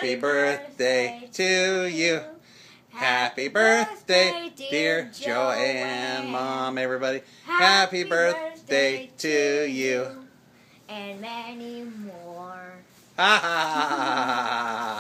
Happy birthday to you. Happy birthday, dear Joanne. Mom, everybody. Happy birthday to you. And many more. Ha ha ha ha ha.